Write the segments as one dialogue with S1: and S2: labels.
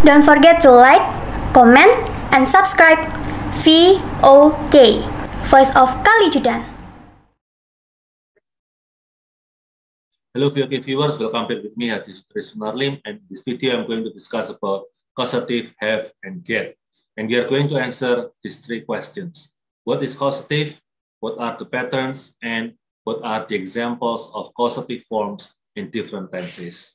S1: Don't forget to like, comment, and subscribe. VOK, Voice of Kalijudan.
S2: Hello VOK viewers, welcome back with me, Hadis Sunarlim, and in this video I'm going to discuss about causative, have, and get. And we are going to answer these three questions. What is causative? What are the patterns? And what are the examples of causative forms in different tenses?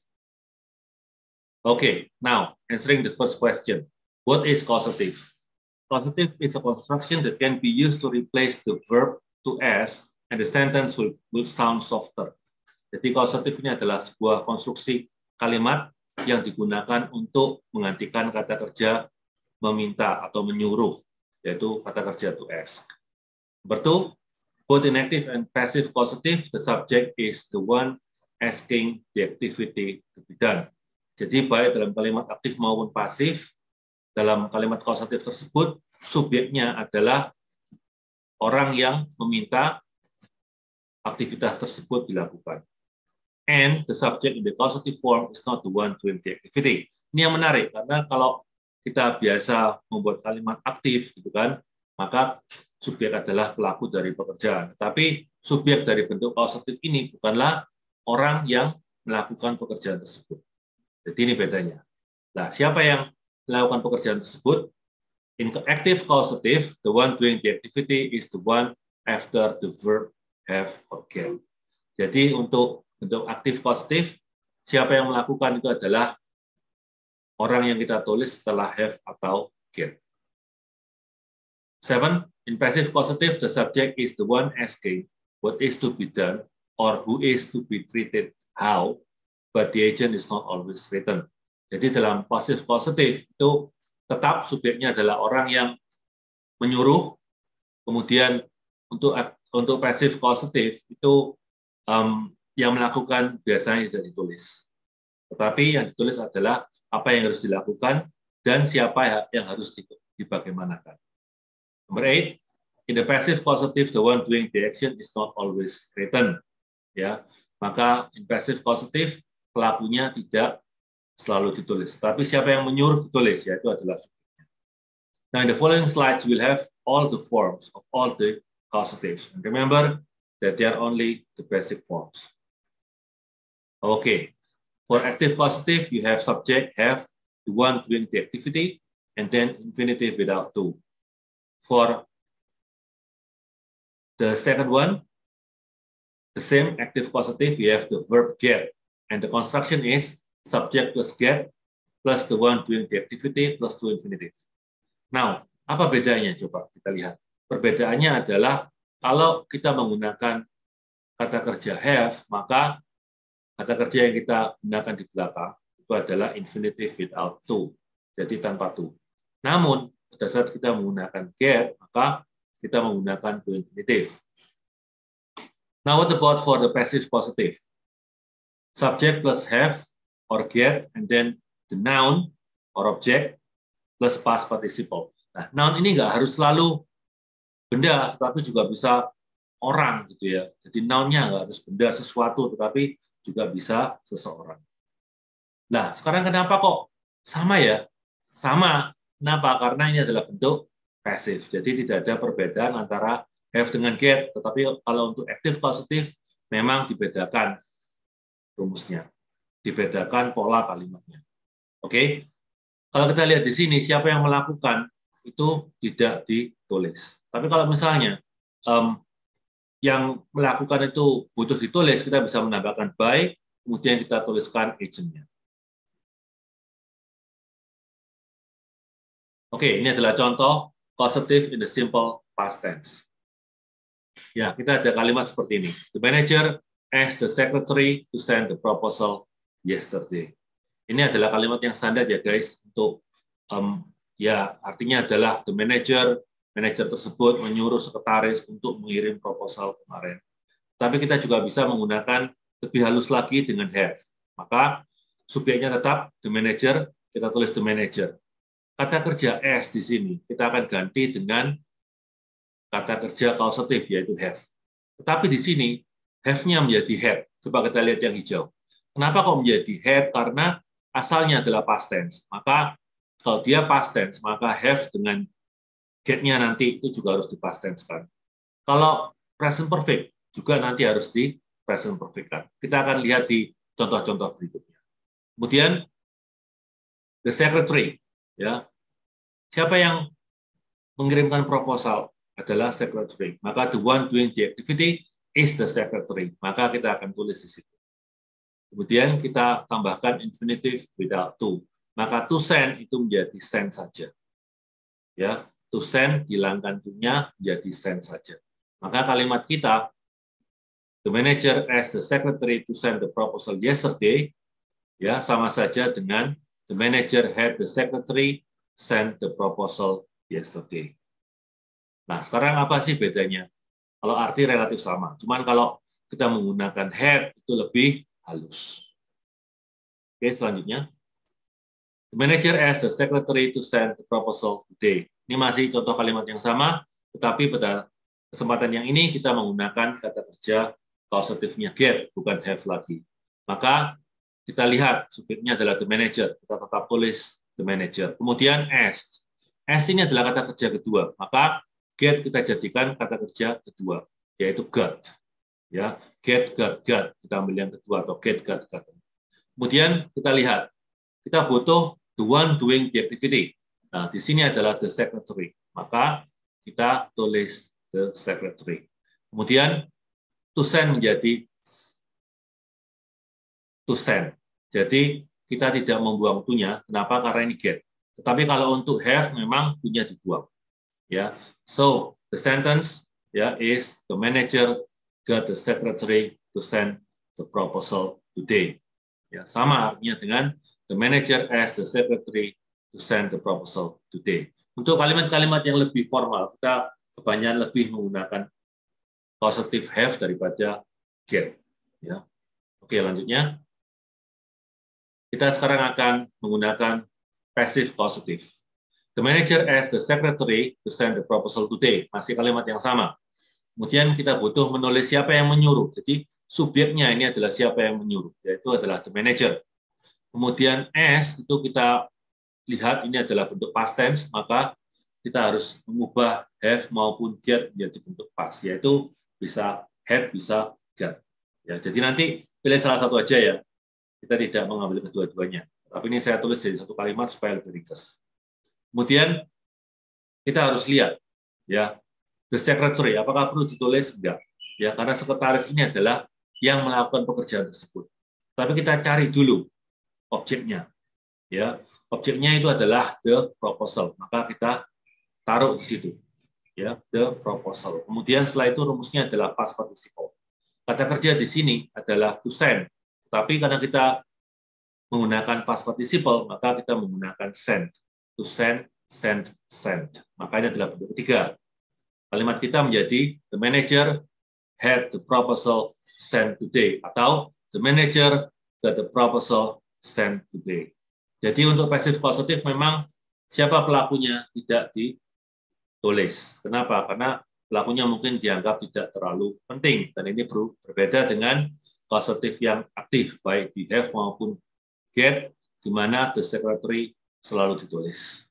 S2: Okay, now answering the first question. What is causative? Causative is a construction that can be used to replace the verb to s, and the sentence will sound softer. Jadi causative ini adalah sebuah konstruksi kalimat yang digunakan untuk menggantikan kata kerja meminta atau menyuruh, yaitu kata kerja to ask. Number two, both in active and passive causative, the subject is the one asking the activity to be done. Jadi baik dalam kalimat aktif maupun pasif, dalam kalimat causative tersebut, subjeknya adalah orang yang meminta aktivitas tersebut dilakukan. And the subject in the causative form is not the one doing the activity. Ini yang menarik, karena kalau kita biasa membuat kalimat aktif, gitu kan, maka subjek adalah pelaku dari pekerjaan. Tapi subjek dari bentuk causative ini bukanlah orang yang melakukan pekerjaan tersebut. Jadi ini bedanya. Nah, siapa yang melakukan pekerjaan tersebut? In active causative, the one doing the activity is the one after the verb have or get. Jadi untuk bentuk aktif causative, siapa yang melakukan itu adalah orang yang kita tulis setelah have atau get. 7. In passive causative, the subject is the one asking what is to be done or who is to be treated how, but the agent is not always written. Jadi dalam passive causative itu tetap subjeknya adalah orang yang menyuruh, kemudian untuk passive causative itu yang melakukan biasanya tidak ditulis. Tetapi yang ditulis adalah apa yang harus dilakukan dan siapa yang harus dibagaimanakan. Number 8, in the passive causative, the one doing the action is not always written. Ya, maka in passive causative pelakunya tidak selalu ditulis, tapi siapa yang menyuruh ditulis, yaitu adalah subjeknya. Now, in the following slides, we'll have all the forms of all the causatives. And remember that they are only the basic forms. Okay, for active causative, you have subject, have, the one doing the activity, and then infinitive without to. For the second one, the same active causative, you have the verb get. And the construction is subject plus get plus the one doing the activity plus to infinitive. Now, apa bedanya? Coba kita lihat. Perbedaannya adalah kalau kita menggunakan kata kerja have, maka kata kerja yang kita gunakan di belakang itu adalah infinitive without to, jadi tanpa to. Namun, pada saat kita menggunakan get, maka kita menggunakan to infinitive. Now, what about for the passive causative? Subject plus have or get, and then the noun or object plus past participle. Nah, noun ini nggak harus selalu benda, tetapi juga bisa orang, gitu ya. Jadi noun-nya nggak harus benda sesuatu, tetapi juga bisa seseorang. Nah, sekarang kenapa kok sama ya? Sama. Kenapa? Karena ini adalah bentuk passive. Jadi tidak ada perbedaan antara have dengan get, tetapi kalau untuk active causative memang dibedakan rumusnya, dibedakan pola kalimatnya. Oke, kalau kita lihat di sini siapa yang melakukan itu tidak ditulis. Tapi kalau misalnya yang melakukan itu butuh ditulis, kita bisa menambahkan by, kemudian kita tuliskan agentnya. Oke, ini adalah contoh causative in the simple past tense. Ya, kita ada kalimat seperti ini. The manager asked the secretary to send the proposal yesterday. Ini adalah kalimat yang standar ya guys, untuk ya artinya adalah the manager tersebut menyuruh sekretaris untuk mengirim proposal kemarin. Tapi kita juga bisa menggunakan lebih halus lagi dengan have. Maka subjeknya tetap the manager, kita tulis the manager. Kata kerja as di sini kita akan ganti dengan kata kerja causative yaitu have. Tetapi di sini have-nya menjadi had. Coba kita lihat yang hijau. Kenapa kok menjadi had? Karena asalnya adalah past tense. Maka Kalau dia past tense, maka have dengan get-nya nanti itu juga harus di past tense-kan. Kalau present perfect, juga nanti harus di present perfect-kan. Kita akan lihat di contoh-contoh berikutnya. Kemudian, the secretary. Ya, siapa yang mengirimkan proposal adalah secretary. Maka the one doing the activity is the secretary. Maka kita akan tulis di situ. Kemudian kita tambahkan infinitive without to. Maka to send itu menjadi send saja. Ya, to send hilangkan to-nya menjadi send saja. Maka kalimat kita, the manager asked the secretary to send the proposal yesterday, ya sama saja dengan the manager had the secretary send the proposal yesterday. Nah, sekarang apa sih bedanya? Kalau arti relatif sama. Cuman kalau kita menggunakan had itu lebih halus. Oke, selanjutnya. The manager asked the secretary to send the proposal today. Ini masih contoh kalimat yang sama, tetapi pada kesempatan yang ini kita menggunakan kata kerja causative-nya get, bukan have lagi. Maka kita lihat subjeknya adalah the manager. Kita tetap tulis the manager. Kemudian asked. Asked ini adalah kata kerja kedua. Maka get kita jadikan kata kerja kedua, yaitu got. Ya, get, got. Kita ambil yang kedua atau get, got. Kemudian kita lihat, kita butuh the one doing the activity. Nah, di sini adalah the secretary. Maka kita tulis the secretary. Kemudian to send menjadi to send. Jadi kita tidak membuang to-nya. Kenapa? Karena ini get. Tetapi kalau untuk have memang to-nya dibuang. Ya, so the sentence is the manager got the secretary to send the proposal today. Ya, sama artinya dengan the manager asked the secretary to send the proposal today. Untuk kalimat-kalimat yang lebih formal, kita kebanyakan lebih menggunakan causative have daripada get. Ya. Oke, lanjutnya. Kita sekarang akan menggunakan passive causative. The manager asked the secretary to send the proposal today. Masih kalimat yang sama. Kemudian kita butuh menulis siapa yang menyuruh. Jadi subjeknya ini adalah siapa yang menyuruh, yaitu adalah the manager. Kemudian as itu kita lihat ini adalah bentuk past tense, maka kita harus mengubah have maupun get menjadi bentuk past, yaitu bisa had, bisa got. Ya, jadi nanti pilih salah satu aja ya. Kita tidak mengambil kedua-duanya. Tapi ini saya tulis jadi satu kalimat supaya lebih ringkas. Kemudian kita harus lihat ya, the secretary apakah perlu ditulis? Enggak. Ya, karena sekretaris ini adalah yang melakukan pekerjaan tersebut. Tapi kita cari dulu objeknya. Ya, objeknya itu adalah the proposal. Maka kita taruh di situ. Ya, the proposal. Kemudian setelah itu rumusnya adalah past participle. Kata kerja di sini adalah to send. Tapi karena kita menggunakan past participle, maka kita menggunakan send. To send, send, send. Maka ini adalah bentuk ketiga. Kalimat kita menjadi the manager had the proposal sent today, atau the manager got the proposal sent today. Jadi untuk passive causative memang siapa pelakunya tidak ditulis. Kenapa? Karena pelakunya mungkin dianggap tidak terlalu penting, dan ini berbeda dengan causative yang aktif, baik di have maupun get, di mana the secretary selalu ditulis.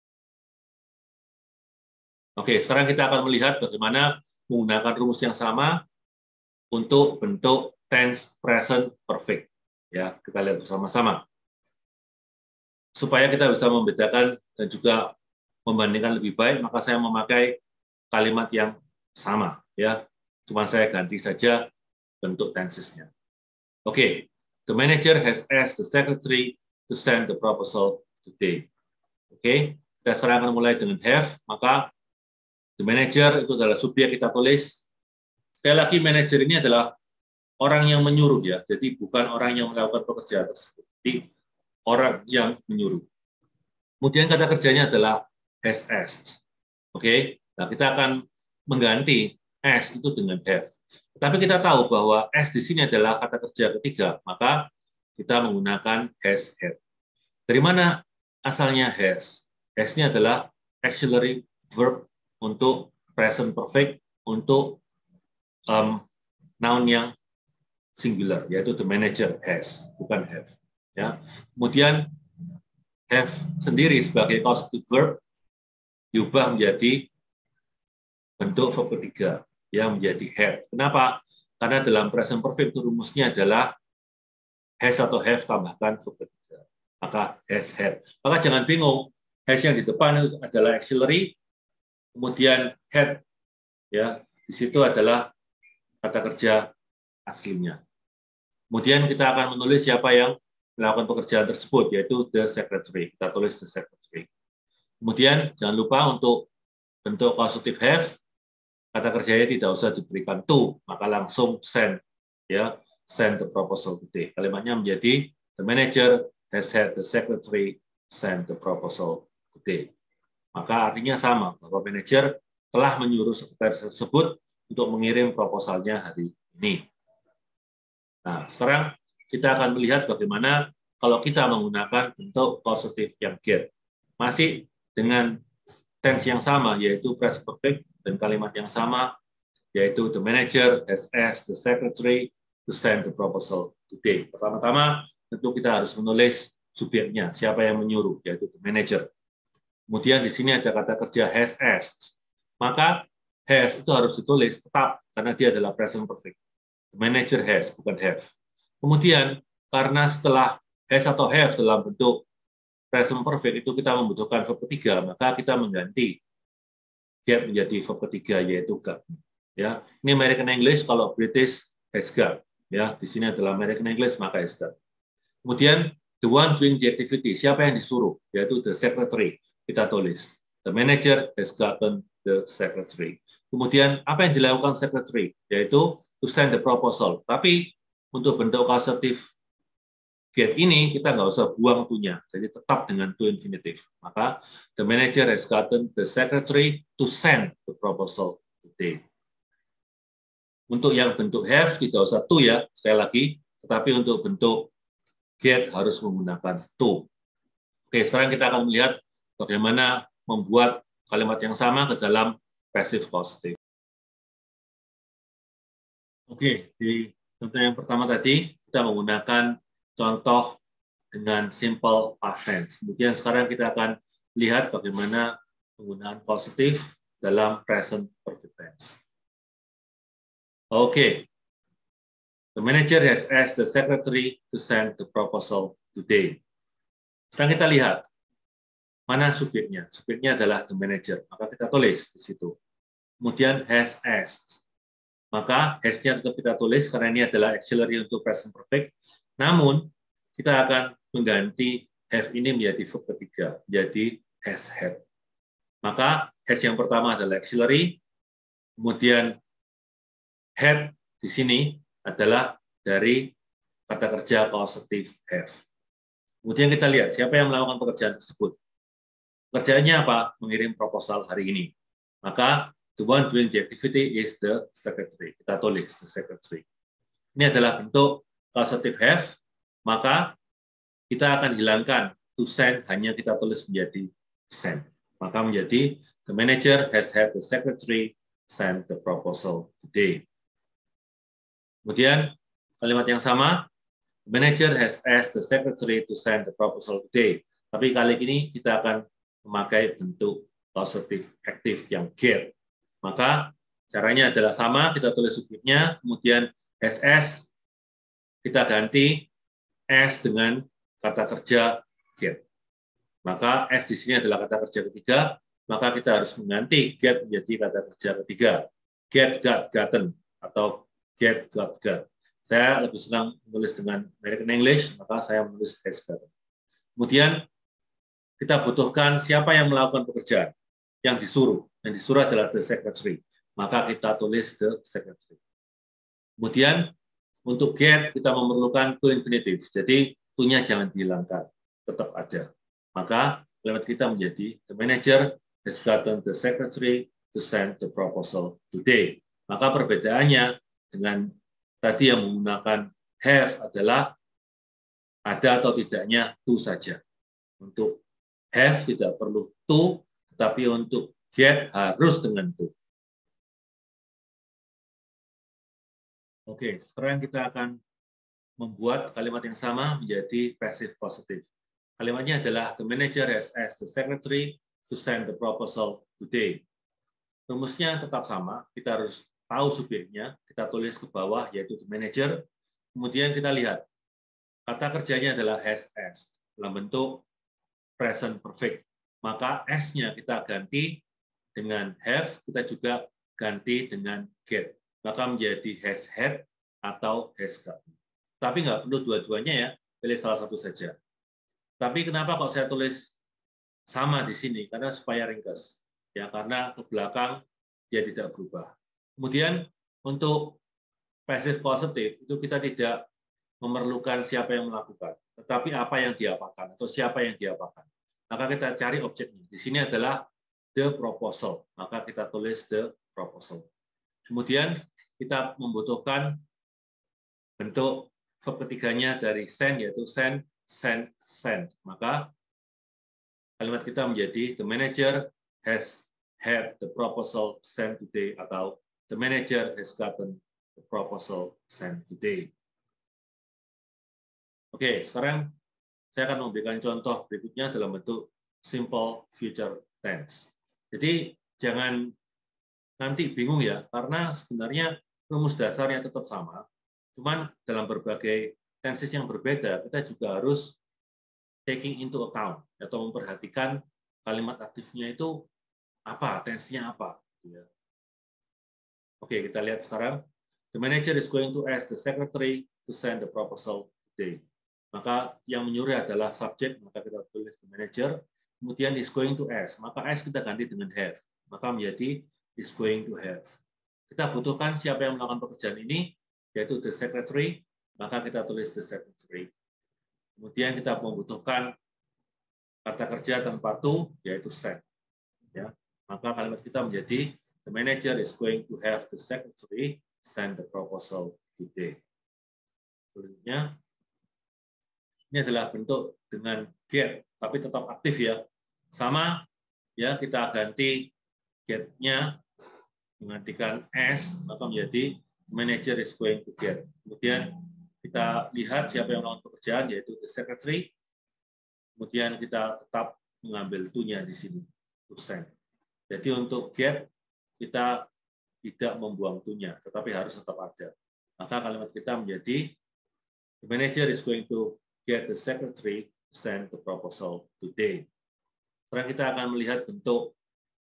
S2: Oke, sekarang kita akan melihat bagaimana menggunakan rumus yang sama untuk bentuk tense present perfect. Ya, kita lihat bersama-sama. Supaya kita bisa membedakan dan juga membandingkan lebih baik, maka saya memakai kalimat yang sama. Ya, cuma saya ganti saja bentuk tensesnya. Oke, the manager has asked the secretary to send the proposal today. Oke, kita sekarang akan mulai dengan have, maka the manager itu adalah subjek kita tulis. Sekali lagi, manajer ini adalah orang yang menyuruh ya, jadi bukan orang yang melakukan pekerjaan tersebut, jadi orang yang menyuruh. Kemudian kata kerjanya adalah has asked. Oke, nah kita akan mengganti as itu dengan have. Tapi kita tahu bahwa as di sini adalah kata kerja ketiga, maka kita menggunakan has had. Dari mana asalnya has? Has-nya adalah auxiliary verb untuk present perfect untuk noun yang singular, yaitu the manager has, bukan have. Ya. Kemudian have sendiri sebagai causative verb diubah menjadi bentuk verb ketiga yang menjadi had. Kenapa? Karena dalam present perfect itu rumusnya adalah has atau have tambahkan verb ketiga. Maka has had. Maka jangan bingung, has yang di depan adalah auxiliary, kemudian had ya di situ adalah kata kerja aslinya. Kemudian kita akan menulis siapa yang melakukan pekerjaan tersebut, yaitu the secretary. Kita tulis the secretary. Kemudian jangan lupa untuk bentuk causative have, kata kerjanya tidak usah diberikan to, maka langsung send, ya, send the proposal today. Kalimatnya menjadi the manager has had the secretary send the proposal today. Maka artinya sama, bahwa manajer telah menyuruh sekretaris tersebut untuk mengirim proposalnya hari ini. Nah, sekarang kita akan melihat bagaimana kalau kita menggunakan bentuk causative yang get. Masih dengan tense yang sama, yaitu present perfect, dan kalimat yang sama, yaitu the manager has asked the secretary to send the proposal today. Pertama-tama, tentu kita harus menulis subjeknya, siapa yang menyuruh, yaitu the manager. Kemudian di sini ada kata kerja has asked. Maka has itu harus ditulis tetap, karena dia adalah present perfect. The manager has, bukan have. Kemudian, karena setelah has atau have dalam bentuk present perfect itu kita membutuhkan verb ketiga, maka kita mengganti get menjadi verb ketiga, yaitu got. Ya, ini American English, kalau British has got. Ya, di sini adalah American English, maka has got. Kemudian, the one doing the activity, siapa yang disuruh, yaitu the secretary. Kita tulis, the manager has gotten the secretary. Kemudian, apa yang dilakukan secretary, yaitu to send the proposal. Tapi untuk bentuk causative get ini kita nggak usah buang to-nya, jadi tetap dengan to infinitive. Maka the manager has gotten the secretary to send the proposal today. Untuk yang bentuk have tidak usah to ya, sekali lagi. Tetapi untuk bentuk get harus menggunakan to. Oke, sekarang kita akan melihat bagaimana membuat kalimat yang sama ke dalam passive causative. Oke, di contoh yang pertama tadi, kita menggunakan contoh dengan simple past tense. Kemudian sekarang kita akan lihat bagaimana penggunaan causative dalam present perfect tense. Oke, the manager has asked the secretary to send the proposal today. Sekarang kita lihat, mana subjeknya? Subjeknya adalah the manager, maka kita tulis di situ. Kemudian has asked. Maka has-nya tetap kita tulis karena ini adalah auxiliary untuk present perfect. Namun, kita akan mengganti have ini menjadi verb ketiga, jadi has had. Maka has yang pertama adalah auxiliary, kemudian had di sini adalah dari kata kerja causative have. Kemudian kita lihat siapa yang melakukan pekerjaan tersebut. Pekerjaannya apa? Mengirim proposal hari ini. Maka the one doing the activity is the secretary. Kita tulis the secretary. Ini adalah bentuk causative have, maka kita akan hilangkan to send, hanya kita tulis menjadi send. Maka menjadi the manager has had the secretary send the proposal today. Kemudian kalimat yang sama, the manager has asked the secretary to send the proposal today. Tapi kali ini kita akan memakai bentuk causative active yang get. Maka caranya adalah sama, kita tulis subjeknya, kemudian SS kita ganti S dengan kata kerja get. Maka S di sini adalah kata kerja ketiga, maka kita harus mengganti get menjadi kata kerja ketiga. Get, got, gotten, atau get, got, got. Saya lebih senang menulis dengan American English, maka saya menulis has gotten. Kemudian kita butuhkan siapa yang melakukan pekerjaan, yang disuruh. Yang disuruh adalah the secretary. Maka kita tulis the secretary. Kemudian untuk get kita memerlukan to infinitive. Jadi to-nya jangan dihilangkan, tetap ada. Maka kalimat kita menjadi the manager has gotten the secretary to send the proposal today. Maka perbedaannya dengan tadi yang menggunakan have adalah ada atau tidaknya to saja. Untuk have tidak perlu to, tetapi untuk get harus dengan to. Oke, sekarang kita akan membuat kalimat yang sama menjadi passive positive. Kalimatnya adalah the manager has asked the secretary to send the proposal today. Rumusnya tetap sama, kita harus tahu subjeknya, kita tulis ke bawah yaitu the manager. Kemudian kita lihat kata kerjanya adalah has asked dalam bentuk present perfect. Maka S-nya kita ganti dengan have, kita juga ganti dengan get. Maka menjadi has had atau has gotten. Tapi nggak perlu dua-duanya ya, pilih salah satu saja. Tapi kenapa kok saya tulis sama di sini? Karena supaya ringkas. Ya, karena ke belakang dia tidak berubah. Kemudian untuk passive causative itu kita tidak memerlukan siapa yang melakukan, tetapi apa yang diapakan atau siapa yang diapakan. Maka kita cari objeknya. Di sini adalah the proposal. Maka kita tulis the proposal. Kemudian kita membutuhkan bentuk verb ketiganya dari send, yaitu send, send, send. Maka kalimat kita menjadi the manager has had the proposal sent today atau the manager has gotten the proposal sent today. Oke, sekarang saya akan memberikan contoh berikutnya dalam bentuk simple future tense. Jadi jangan nanti bingung ya, karena sebenarnya rumus dasarnya tetap sama, cuman dalam berbagai tenses yang berbeda, kita juga harus taking into account atau memperhatikan kalimat aktifnya itu apa, tense-nya apa. Oke, kita lihat sekarang. The manager is going to ask the secretary to send the proposal today. Maka yang menyuruh adalah subjek, maka kita tulis the manager. Kemudian is going to ask, maka ask kita ganti dengan have. Maka menjadi is going to have. Kita butuhkan siapa yang melakukan pekerjaan ini, yaitu the secretary, maka kita tulis the secretary. Kemudian kita membutuhkan kata kerja tanpa to, yaitu send. Ya. Maka kalimat kita menjadi the manager is going to have the secretary send the proposal today. Selanjutnya, ini adalah bentuk dengan get, tapi tetap aktif ya. Sama, ya kita ganti get-nya menggantikan s, maka menjadi the manager is going to get. Kemudian kita lihat siapa yang melakukan pekerjaan, yaitu the secretary. Kemudian kita tetap mengambil to-nya di sini, to send. Jadi untuk get, kita tidak membuang to-nya, tetapi harus tetap ada. Maka kalimat kita menjadi, the manager is going to get the secretary to send the proposal today. Sekarang kita akan melihat bentuk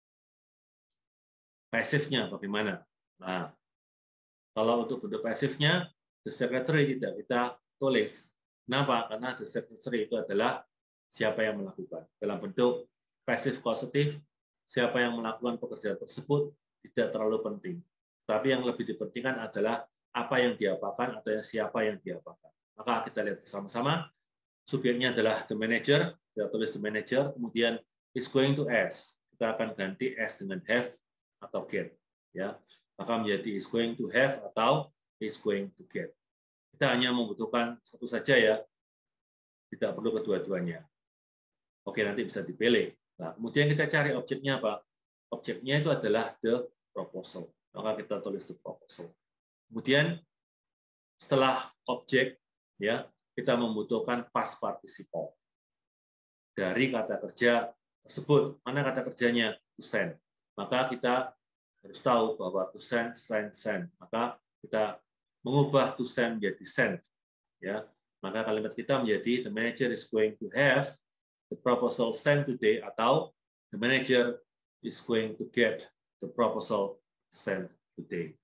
S2: pasifnya bagaimana. Nah, kalau untuk bentuk pasifnya, the secretary tidak kita tulis. Kenapa? Karena the secretary itu adalah siapa yang melakukan. Dalam bentuk passive causative, siapa yang melakukan pekerjaan tersebut tidak terlalu penting. Tapi yang lebih dipentingkan adalah apa yang diapakan atau siapa yang diapakan. Maka kita lihat bersama-sama. Subjeknya adalah the manager. Kita tulis the manager. Kemudian is going to ask. Kita akan ganti as dengan have atau get. Ya, maka menjadi is going to have atau is going to get. Kita hanya membutuhkan satu saja ya. Tidak perlu kedua-duanya. Oke, nanti bisa dipilih. Nah, kemudian kita cari objeknya apa? Objeknya itu adalah the proposal. Maka kita tulis the proposal. Kemudian setelah objek, ya kita membutuhkan past participle dari kata kerja tersebut. Mana kata kerjanya? To send. Maka kita harus tahu bahwa to send, send, send. Maka kita mengubah to send menjadi send. Ya, maka kalimat kita menjadi the manager is going to have the proposal sent today atau the manager is going to get the proposal sent today.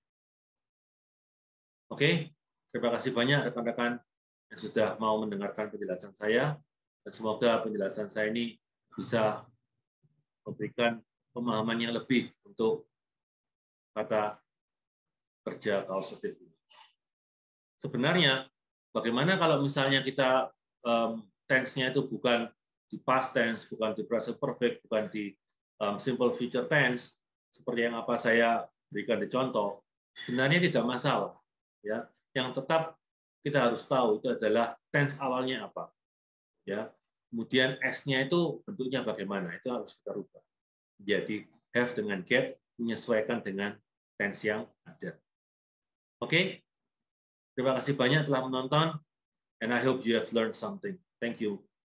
S2: Oke, terima kasih banyak rekan-rekan yang sudah mau mendengarkan penjelasan saya, dan semoga penjelasan saya ini bisa memberikan pemahaman yang lebih untuk kata kerja kausatif ini. Sebenarnya, bagaimana kalau misalnya kita tense-nya itu bukan di past tense, bukan di present perfect, bukan di simple future tense, seperti yang apa saya berikan di contoh, sebenarnya tidak masalah. Ya, yang tetap kita harus tahu itu adalah tense awalnya apa. Ya, kemudian s-nya itu bentuknya bagaimana, itu harus kita rubah. Jadi have dengan get menyesuaikan dengan tense yang ada. Oke, terima kasih banyak telah menonton, and I hope you have learned something. Thank you.